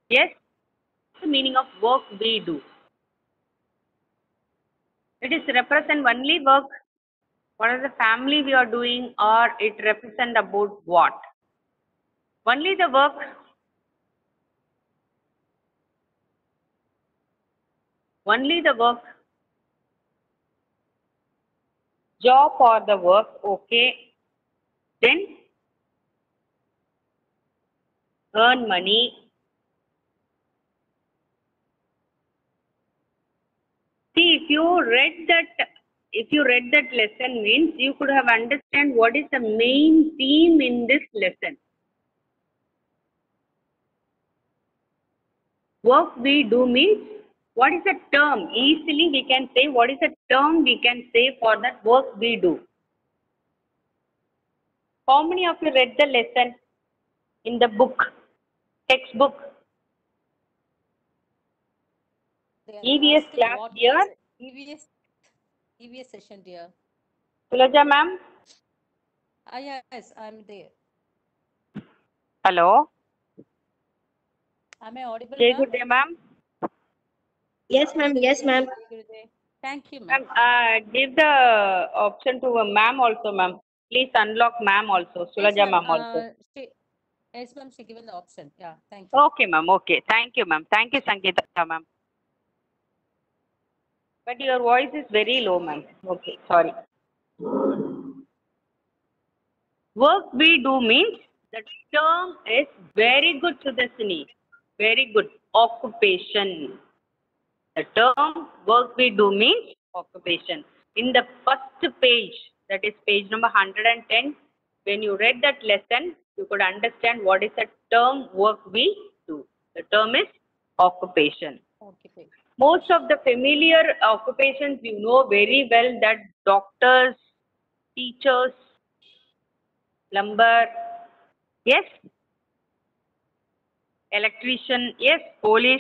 Yes, the meaning of work we do. It is represent only work. What is the family we are doing, or it represent about what? Only the work. Only the work. Job or the work, okay. Then earn money. See, if you read that lesson means you could have understand what is the main theme in this lesson. Work we do means what is a term? Easily we can say what is a term we can say for that work we do. How many of you read the lesson in the book, textbook? They are EVS asking class what here. is EVS session, dear. Sulaja ma'am. Ah, yes, I'm there. Hello. Am I audible, Jai ma'am? good day ma'am. Yes, ma'am. Yes, ma'am. Jai Gurudev. Thank you, ma'am. Ma'am, give the option to a ma'am also ma'am. Please unlock ma'am also. Yes, Sulaja ma'am. ma'am also. Yes, ma'am. She given the option. Yeah, thank you. Okay ma'am. Okay. Thank you ma'am. Thank you Sangeeta ma'am. But your voice is very low ma'am. Okay. Sorry. Work we do means the term is very good Sudhasini. Very good. Occupation. The term work we do means occupation. In the first page, that is page number 110, when you read that lesson, you could understand what is the term work we do. The term is occupation. Okay. Most of the familiar occupations you know very well, that doctors, teachers, plumber, yes, electrician, yes, police.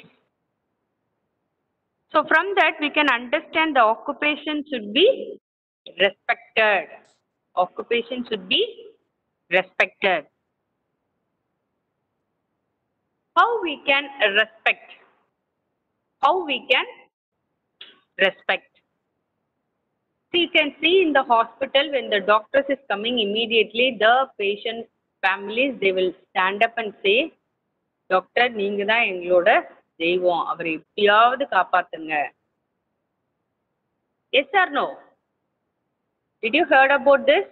So from that we can understand the occupation should be respected. Occupation should be respected. How we can respect? How we can respect? So you can see in the hospital when the doctors is coming immediately, the patient families, they will stand up and say, doctor நீங்க தான் எங்களோட தெய்வம், அவரை எப்படியாவது காப்பாத்துங்க. Yes or no? Did you heard about this?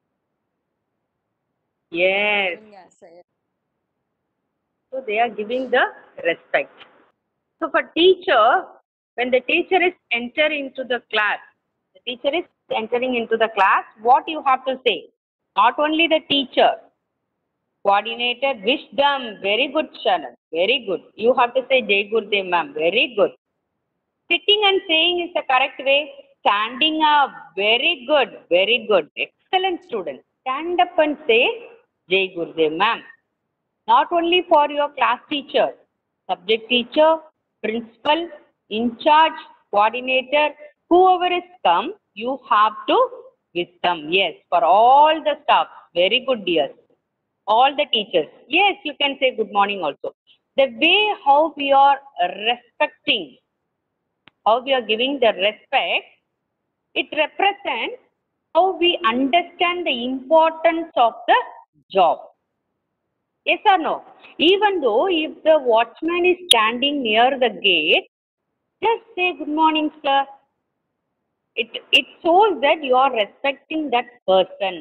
Yes. Yes, sir. So they are giving the respect. So for teacher, when the teacher is entering into the class, the teacher is entering into the class, what you have to say? Not only the teacher, coordinator, wisdom, very good Shanan, very good. You have to say Jai Gurudev ma'am, very good. Sitting and saying is the correct way. Standing up, very good, very good. Excellent student. Stand up and say Jai Gurudev ma'am. Not only for your class teacher, subject teacher, principal, in charge, coordinator, whoever is come, you have to wisdom. Yes, for all the staff. Very good dears. All the teachers. Yes, you can say good morning also. The way how we are respecting, how we are giving the respect, it represents how we understand the importance of the job. Yes or no? Even though if the watchman is standing near the gate, just say good morning, sir. It shows that you are respecting that person.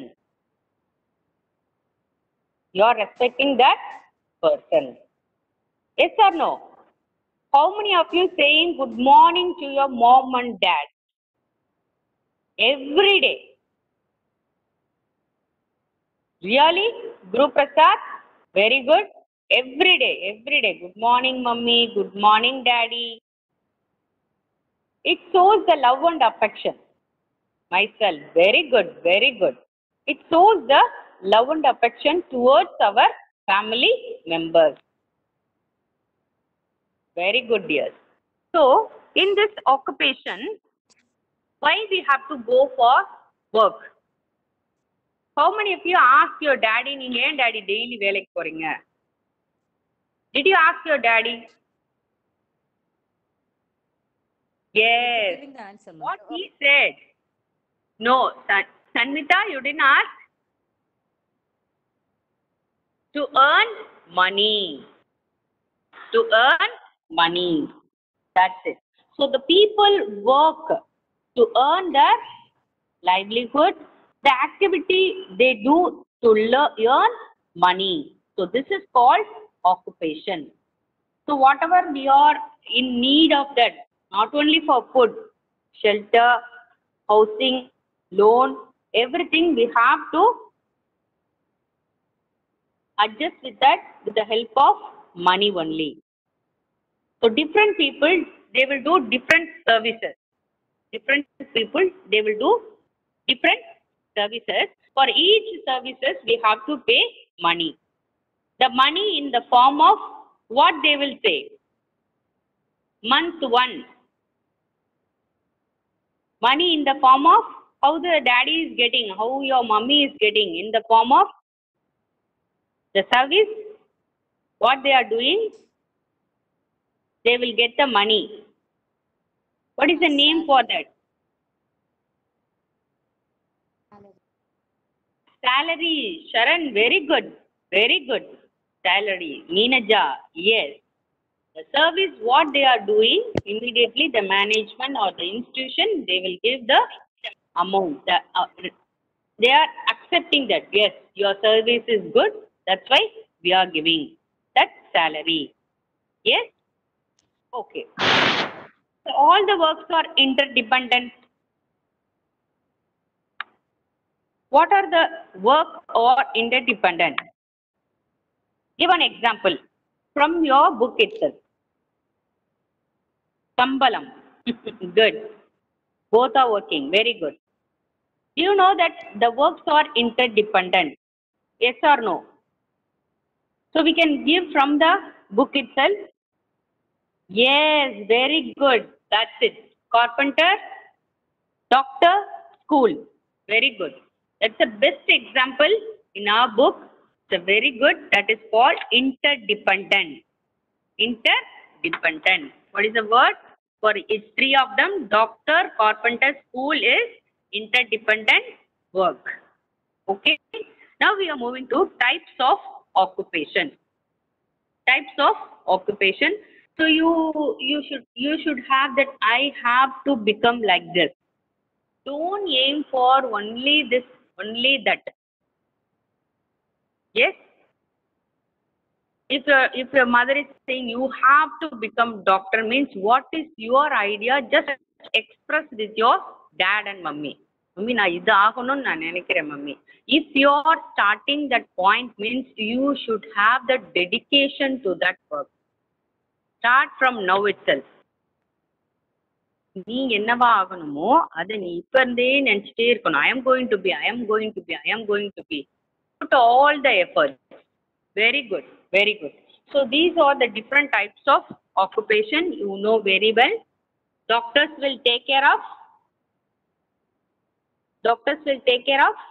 You are respecting that person. Yes or no? How many of you saying good morning to your mom and dad? Every day. Really? Guru Prasad? Very good. Every day, every day. Good morning, mummy. Good morning, daddy. It shows the love and affection. Myself, very good, very good. It shows the love and affection towards our family members. Very good, dears. So, in this occupation, why we have to go for work? How many of you ask your daddy, நீங்க ஏன் daddy daily வேலைக்கு போறீங்க? Did you ask your daddy? Yes. Giving the answer, ma'am. What he said? No, Sanmita, you didn't ask? To earn money. To earn money. That's it. So the people work to earn their livelihood. The activity they do to earn money. So this is called occupation. So whatever we are in need of that, not only for food, shelter, housing, loan, everything we have to adjust with that with the help of money only. So different people, they will do different services. Different people, they will do different services. For each services, we have to pay money. The money in the form of what they will say. Month 1. Money in the form of how the daddy is getting, how your mummy is getting, in the form of the service, what they are doing, they will get the money. What is the name for that? Salary. Sharan, very good. Very good. Salary. Neenaja, yes. The service, what they are doing, immediately the management or the institution, they will give the amount. They are accepting that, yes, your service is good, that's why we are giving that salary. Yes? Okay. So all the works are interdependent. What are the work or interdependent? Give an example from your book itself. Sambalam. Good. Both are working. Very good. Do you know that the works are interdependent? Yes or no? So we can give from the book itself. Yes, very good. That's it. Carpenter, doctor, school. Very good. That's the best example in our book. It's a very good. That is called interdependent. Interdependent. What is the word? For each three of them, doctor, carpenter, school is interdependent work. Okay. Now we are moving to types of occupation. Types of occupation. So you should have that I have to become like this. Don't aim for only this, only that. Yes. If your mother is saying you have to become doctor, means what is your idea? Just express with your dad and mummy. Mummy, na idu aganum na nenikkiren mummy. If you are starting that point, means you should have the dedication to that work. Start from now itself. நீ என்னவா ஆகணுமோ அதை நீ இப்ப இருந்தே நினைச்சிட்டே இருக்கணும். I am going to be, I am going to be, I am going to be. Put all the effort. Very good, very good. So these are the different types of occupation you know very well. Doctors will take care of. Doctors will take care of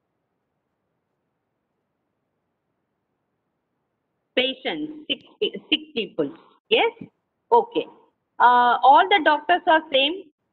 patients, sick people. Yes? Okay. All the doctors are same?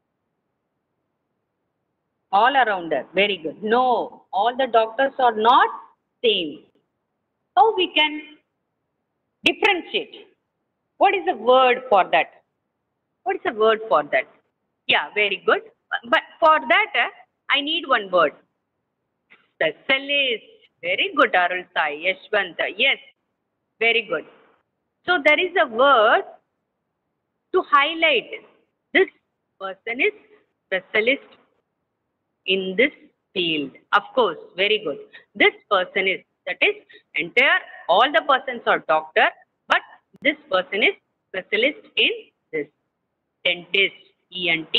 All around us. Very good. No, all the doctors are not same. How we can differentiate? What is the word for that? What is the word for that? Yeah, very good. But for that, I need one word. Specialist. Very good, Arul Sai. Yashwant. Yes, very good. So there is a word to highlight. This person is specialist in this field. Of course, very good. This person is, that is, entire, all the persons are doctor, but this person is specialist in this. Dentist, ENT.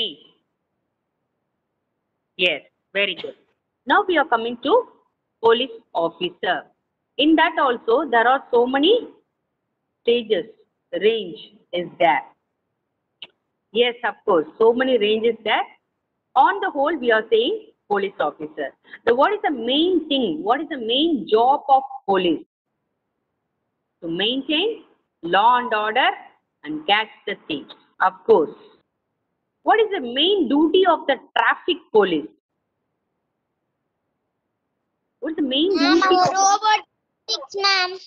Yes, very good. Now we are coming to police officer. In that also, there are so many stages, range is there. Yes, of course, so many ranges there. On the whole, we are saying police officer. So what is the main thing? What is the main job of police? To maintain law and order, and catch the thieves. Of course. What is the main duty of the traffic police? What's the main Ma'am, duty of robotics, ma'am.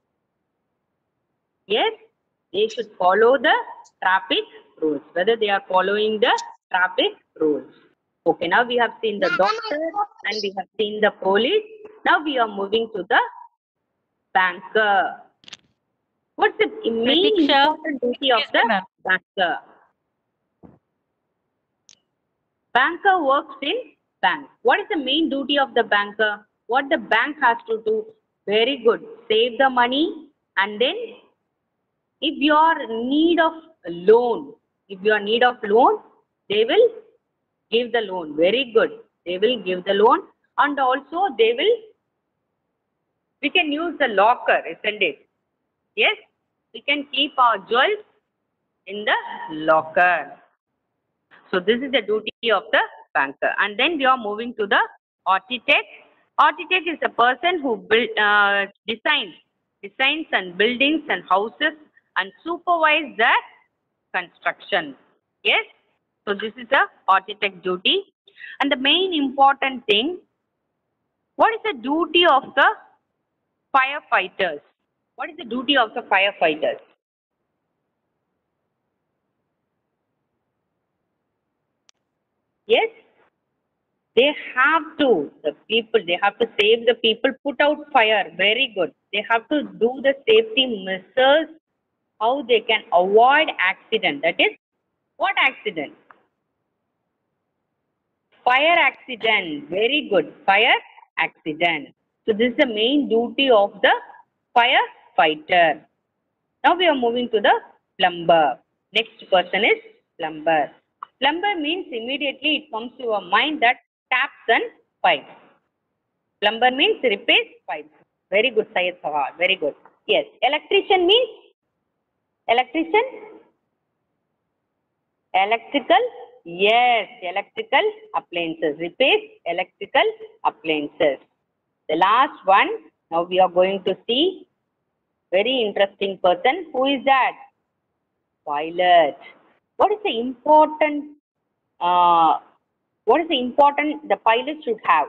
Yes, they should follow the traffic rules, whether they are following the traffic rules. Okay, now we have seen the doctor and we have seen the police. Now we are moving to the banker. What's the main Pratiksha, important duty of excuse the me, ma'am. banker? Banker works in bank. What is the main duty of the banker? What the bank has to do? Very good. Save the money, and then if you are in need of a loan, they will give the loan. Very good. They will give the loan, and also we can use the locker, isn't it? Yes, we can keep our jewels in the locker. So this is the duty of the banker. And then we are moving to the architect. Architect is a person who designs and buildings and houses and supervise the construction. Yes. So this is the architect duty. And the main important thing, what is the duty of the firefighters? What is the duty of the firefighters? Yes, they have to save the people, put out fire. Very good. They have to do the safety measures, how they can avoid accident. That is, what accident? Fire accident. Very good. Fire accident. So this is the main duty of the firefighter. Now we are moving to the plumber. Next person is plumber. Plumber means immediately it comes to your mind that taps and pipes. Plumber means repairs pipes. Very good, Syed Sahar. Very good. Yes. Electrician means? Electrician? Electrical? Yes. Electrical appliances. Repairs electrical appliances. The last one. Now we are going to see very interesting person. Who is that? Pilot. What is the important the pilot should have?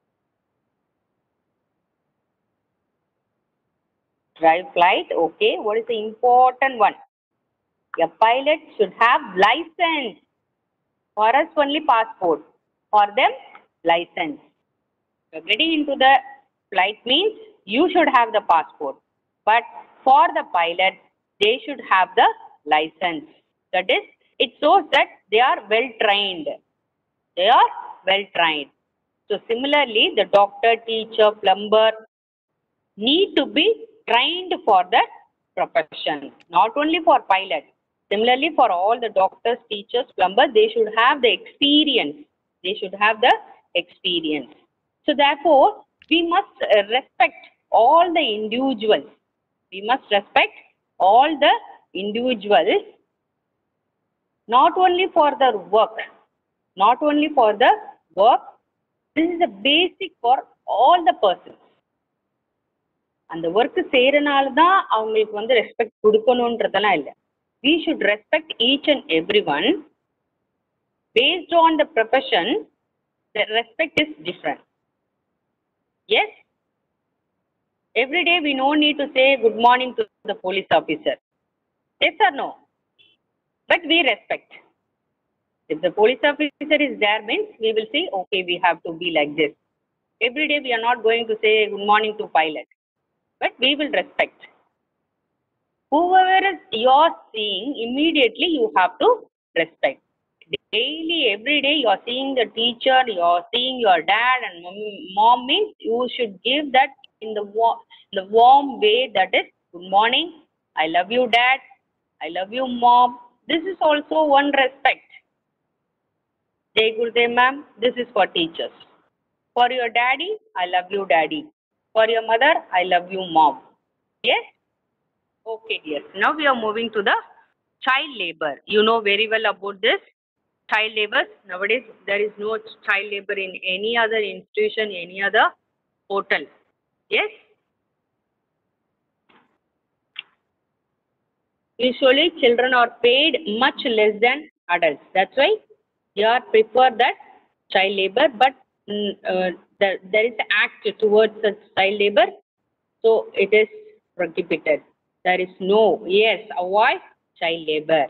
Drive flight, okay. What is the important one? A pilot should have license. For us only passport. For them, license. So getting into the flight means you should have the passport. But for the pilot, they should have the license. That is, it shows that they are well trained. They are well trained. So similarly, the doctor, teacher, plumber need to be trained for the profession, not only for pilot. Similarly, for all the doctors, teachers, plumbers, they should have the experience. They should have the experience. So therefore, we must respect all the individuals. We must respect all the individuals, not only for their work, not only for the work. This is a basic for all the persons. அந்த work செய்யறனால தான் அவங்களுக்கு வந்து respect கொடுக்கணுன்றதெல்லாம் இல்லை. We should respect each and everyone. Based on the profession, the respect is different. Yes? Every day we no need to say good morning to the police officer. Yes or no? But we respect. If the police officer is there means we will say, okay, we have to be like this. Every day we are not going to say good morning to pilot. But we will respect. Whoever is you are seeing, immediately you have to respect. Daily, every day you are seeing the teacher, you are seeing your dad and mom means you should give that in the warm way, that is, good morning, I love you dad, I love you mom. This is also one respect. Jai Gurudev ma'am, this is for teachers. For your daddy, I love you daddy. For your mother, I love you mom. Yes? Okay, dear. Now we are moving to the child labor. You know very well about this. Child labor. Nowadays, there is no child labor in any other institution, any other hotel. Yes? Usually children are paid much less than adults. That's why here prefer that child labor, but there is an act towards such child labor, so it is prohibited. There is no, yes, avoid child labor.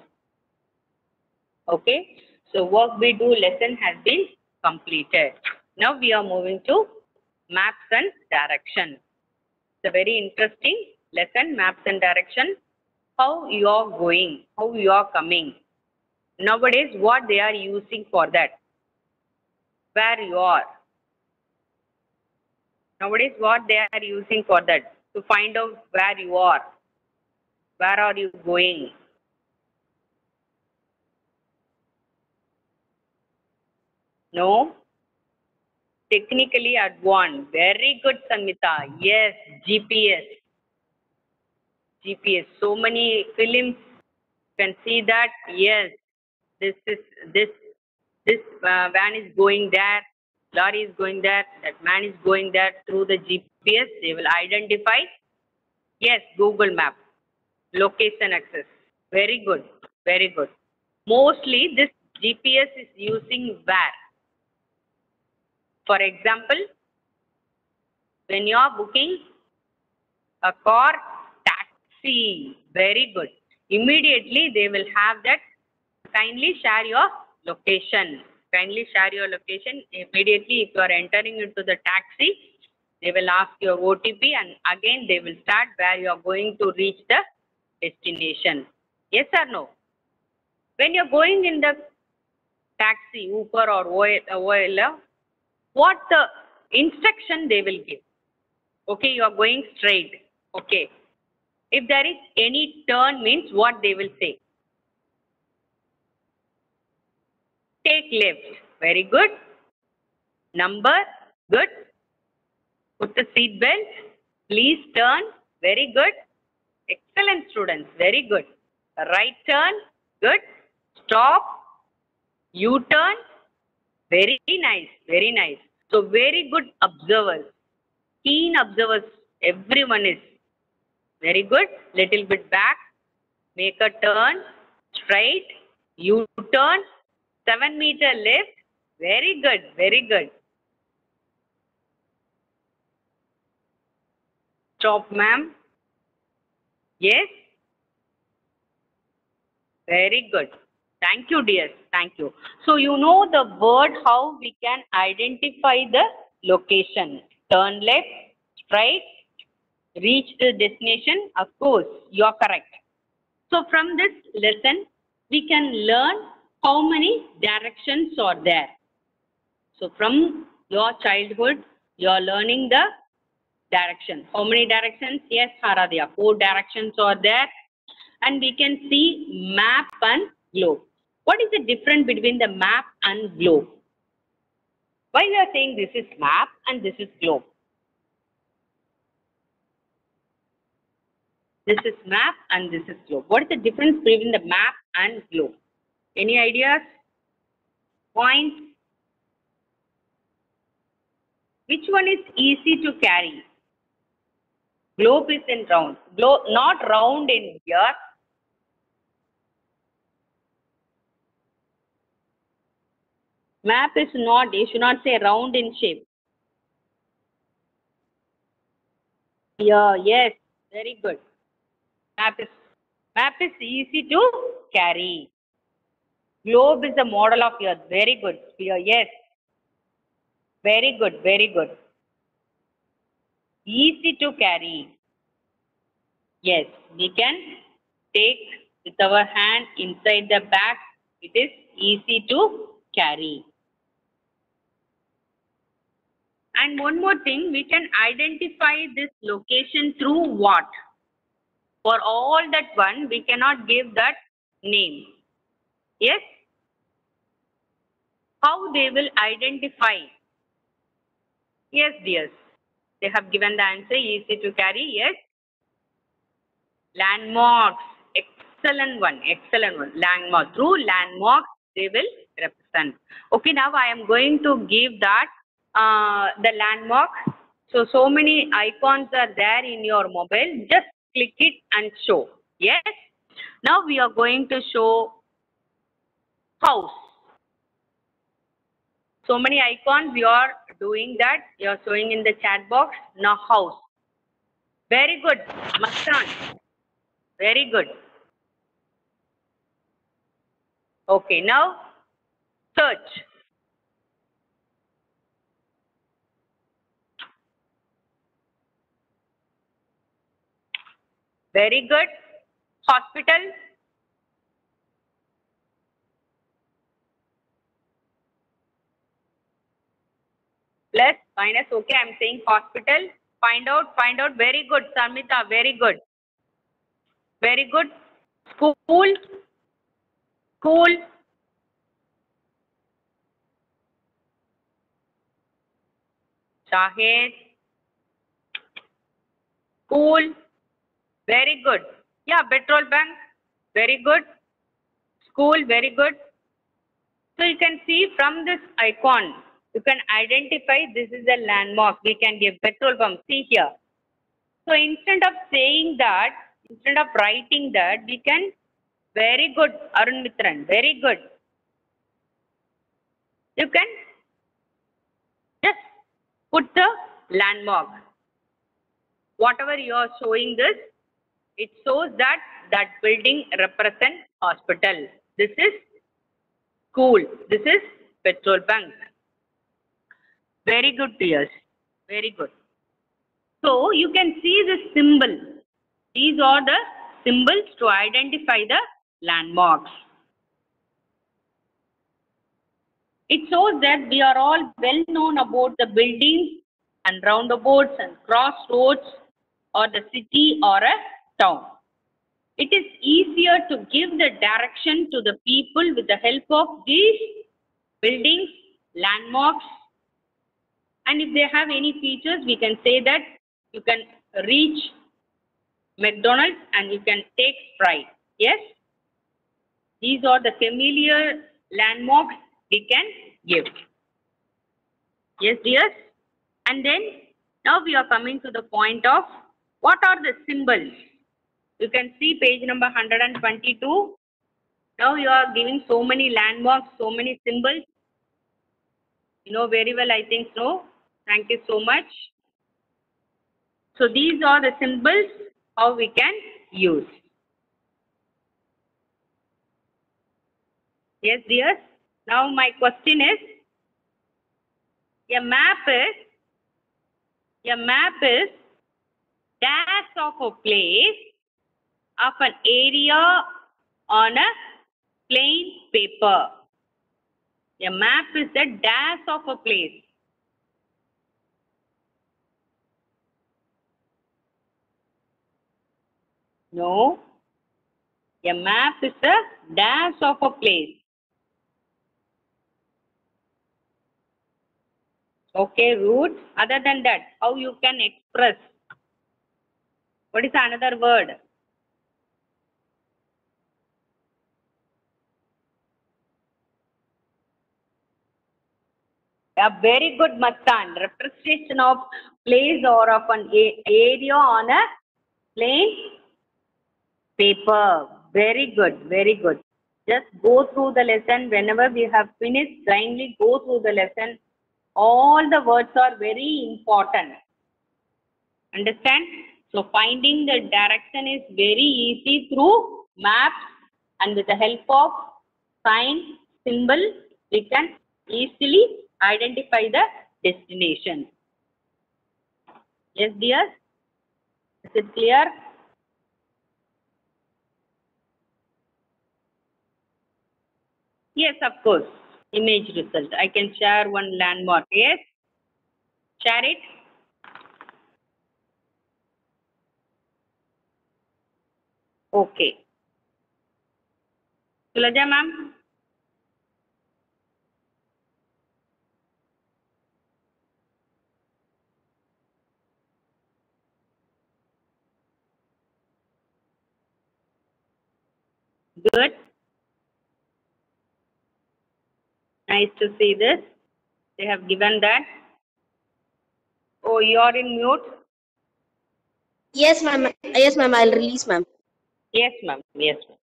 Okay, so work we do lesson has been completed. Now we are moving to maps and direction. It's a very interesting lesson, maps and direction. How you are going, how you are coming. Nowadays, what they are using for that? Where you are. Nowadays, what they are using for that? To find out where you are. Where are you going? No? Technically advanced. Very good, Samita. Yes, GPS. GPS. So many films can see that. Yes, this van is going there, lorry is going there, that man is going there. Through the GPS, they will identify. Yes, Google Map, location access. Very good, very good. Mostly this GPS is using where? For example, when you are booking a car, taxi, very good. Immediately they will have that. Kindly share your location. Kindly share your location. Immediately, if you are entering into the taxi, they will ask your OTP, and again they will start where you are going to reach the destination. Yes or no? When you are going in the taxi, Uber or Ola, what the instruction they will give? Okay, you are going straight. Okay. If there is any turn, means what they will say? Take left. Very good. Number. Good. Put the seat belt. Please turn. Very good. Excellent students. Very good. Right turn. Good. Stop. U-turn. Very nice. Very nice. So very good observers. Keen observers. Everyone is. Very good. Little bit back. Make a turn. Straight. U-turn. 7 meter left. Very good. Very good. Stop, ma'am. Yes. Very good. Thank you, dear. Thank you. So you know the word how we can identify the location. Turn left, straight, reach the destination. Of course, you are correct. So from this lesson, we can learn how many directions are there. So from your childhood, you are learning the direction. How many directions? Yes, Haradhya. 4 directions are there. And we can see map and globe. What is the difference between the map and globe? Why we are saying this is map and this is globe? This is map and this is globe. What is the difference between the map and globe? Any ideas? Points? Which one is easy to carry? Globe is in round. Globe, not round in here. Map is not, you should not say round in shape. Yeah, yes, very good. Map is easy to carry. Globe is the model of Earth. Very good. Sphere, yes. Very good, very good. Easy to carry. Yes, we can take with our hand inside the bag. It is easy to carry. And one more thing, we can identify this location through what? For all that one, we cannot give that name. Yes? How they will identify? Yes, dears. They have given the answer, easy to carry. Yes. Landmarks. Excellent one. Excellent one. Landmark. Through landmarks, they will represent. Okay, now I am going to give that the landmark. So many icons are there in your mobile. Just click it and show. Yes. Now we are going to show house. So many icons you are doing that. You are showing in the chat box. Now house. Very good. Mastan. Very good. Okay, now search. Very good. Hospital. Plus, minus, okay, I'm saying hospital. Find out. Very good, Samita, very good. Very good. School. School. Shahid. School. Very good. Yeah, petrol bank. Very good. School. Very good. So you can see from this icon, you can identify this is a landmark. We can give petrol pump. See here. So instead of saying that, instead of writing that, we can, very good, Arun Mitran, very good. You can just put the landmark. Whatever you are showing this, it shows that that building represents hospital. This is school. This is petrol bank. Very good, dears. Very good. So you can see the symbol. These are the symbols to identify the landmarks. It shows that we are all well known about the buildings and roundabouts and crossroads or the city or a town. It is easier to give the direction to the people with the help of these buildings, landmarks, and if they have any features, we can say that you can reach McDonald's and you can take Sprite. Yes? These are the familiar landmarks we can give. Yes, dears? And then now we are coming to the point of what are the symbols. You can see page number 122. Now you are giving so many landmarks, so many symbols. You know very well, I think so. Thank you so much. So these are the symbols how we can use. Yes, dears. Now my question is, a map is dash of a place of an area on a plain paper. A map is a dash of a place. No. A map is a dash of a place. Okay, route. Other than that, how you can express? What is another word? A very good, Mastan. Representation of place or of an area on a plain paper. Very good, very good. Just go through the lesson. Whenever we have finished, kindly go through the lesson. All the words are very important. Understand? So finding the direction is very easy through maps, and with the help of sign, symbol, we can easily identify the destination. Yes, dear? Is it clear? Yes, of course. Image result. I can share one landmark. Yes? Share it. Okay. Sulaja ma'am? Good. Nice to see this. They have given that. Oh, you are in mute? Yes, ma'am. Yes, ma'am. I'll release, ma'am. Yes, ma'am. Yes, ma'am.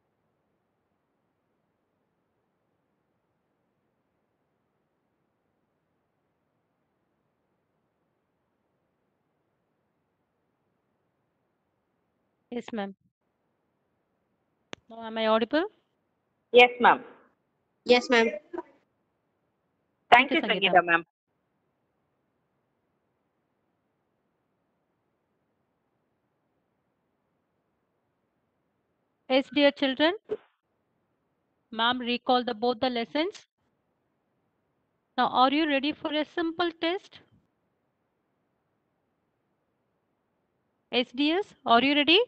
Yes, ma'am. Now, am I audible? Yes, ma'am. Yes, ma'am. Thank you, you, Sangeeta. Sangeeta, ma'am. Yes, dear children. Ma'am, recall both the lessons. Now, are you ready for a simple test? SDS, are you ready?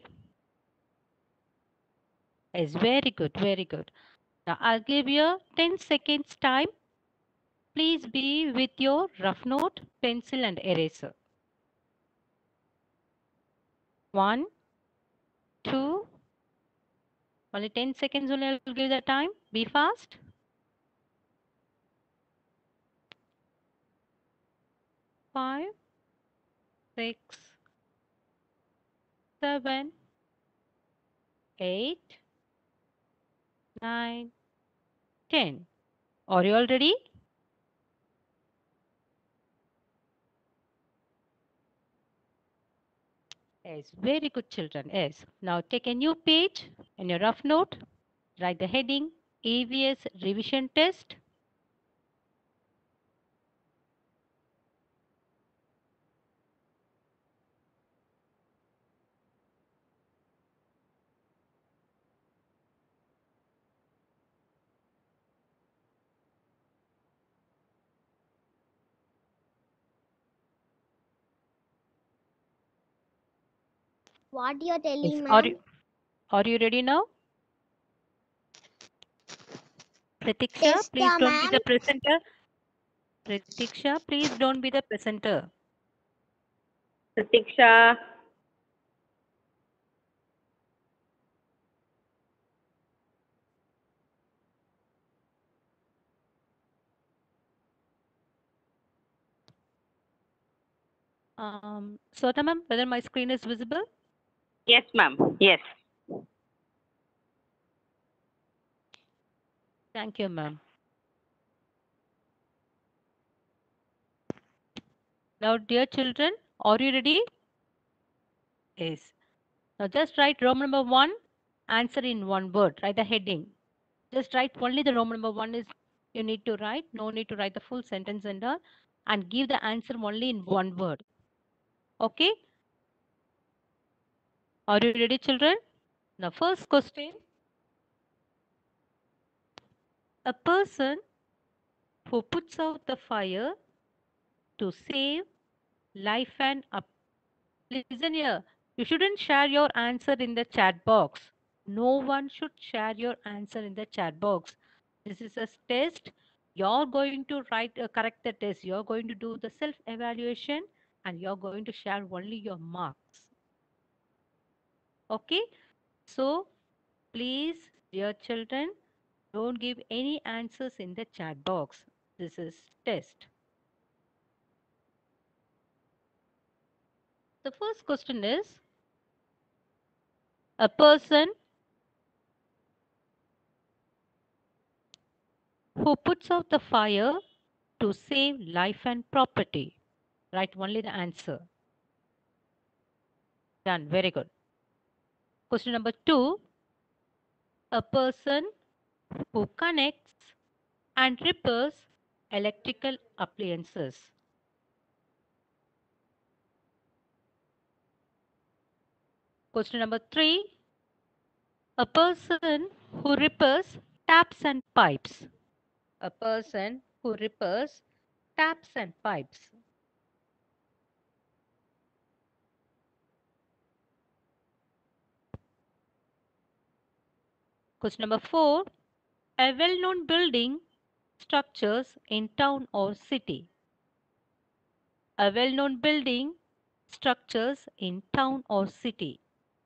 Yes, very good, very good. Now, I'll give you 10 seconds time. Please be with your rough note, pencil and eraser. 1, 2, only 10 seconds only I'll give the time. Be fast. 5, 6, 7, 8, 9, 10. Are you all ready? Yes, very good children. Yes. Now take a new page in your rough note. Write the heading AVS revision test. What you're telling, Yes. ma'am? Are you ready now? Pratiksha, Yes, please don't be ma'am. the presenter. Pratiksha, please don't be the presenter. Pratiksha. Sweta ma'am, whether my screen is visible? Yes, ma'am. Yes. Thank you, ma'am. Now, dear children, are you ready? Yes. Now, just write Roman number 1, answer in one word. Write the heading. Just write only the Roman number 1 is you need to write. No need to write the full sentence and all. And give the answer only in one word. Okay? Are you ready, children? Now, first question. A person who puts out the fire to save life and up. Listen here. You shouldn't share your answer in the chat box. No one should share your answer in the chat box. This is a test. You're going to correct the test. You're going to do the self-evaluation and you're going to share only your marks. Okay? So, please, dear children, don't give any answers in the chat box. This is test. The first question is, a person who puts out the fire to save life and property. Write only the answer. Done. Very good. Question number 2. A person who connects and repairs electrical appliances. Question number 3. A person who repairs taps and pipes. A person who repairs taps and pipes. Question number 4. A well-known building structures in town or city. A well-known building structures in town or city.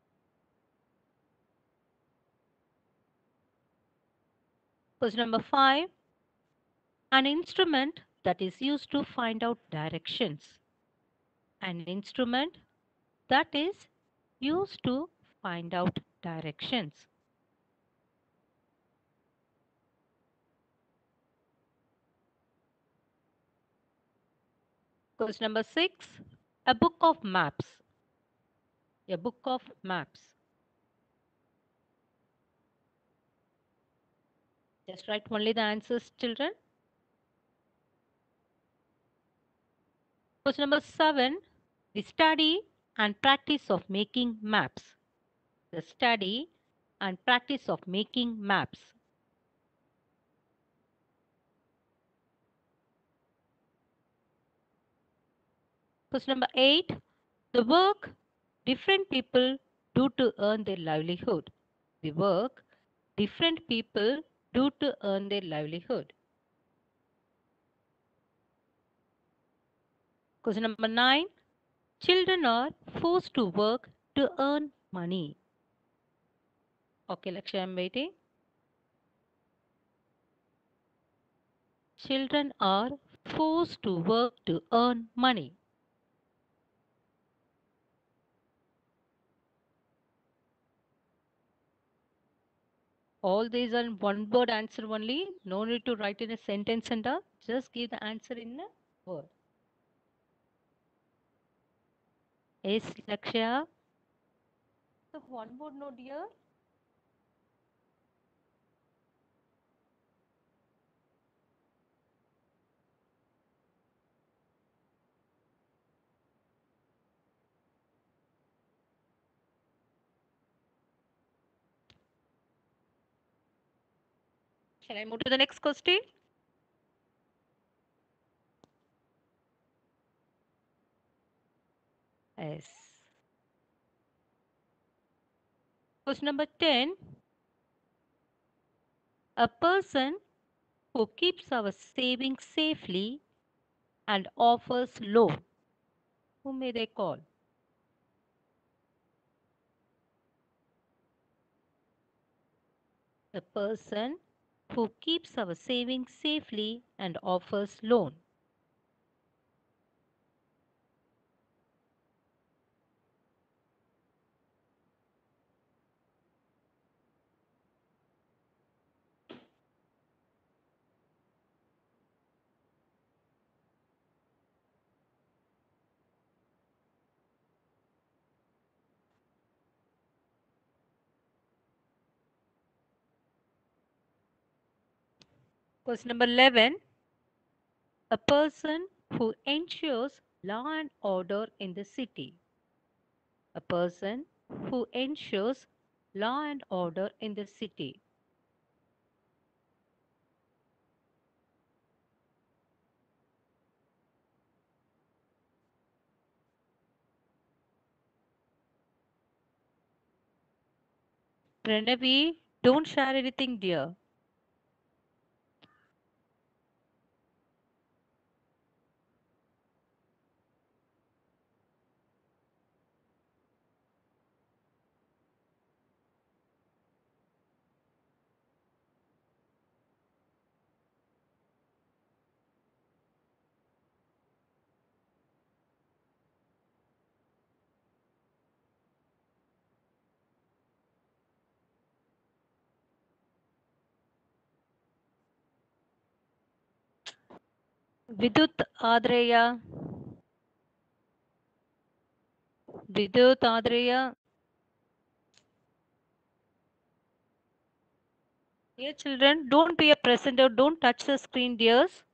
Question number 5. An instrument that is used to find out directions. An instrument that is used to find out directions. Question number 6. A book of maps. A book of maps. Just write only the answers, children. Question number 7. The study and practice of making maps. The study and practice of making maps. Question number 8. The work different people do to earn their livelihood. The work different people do to earn their livelihood. Question number 9. Children are forced to work to earn money. Okay, Lakshya, I'm waiting. Children are forced to work to earn money. All these are one word answer only. No need to write in a sentence and all. Just give the answer in a word. Yes, Lakshya. So one word, no dear. Shall I move to the next question? Yes. Question number 10. A person who keeps our savings safely and offers loan. Whom may they call? A person who keeps our savings safely and offers loan. Question number 11. A person who ensures law and order in the city. A person who ensures law and order in the city. Pranavi, don't share anything, dear. Vidut Adreya. Vidut Adreya. Dear children, don't be a presenter. Don't touch the screen, dears.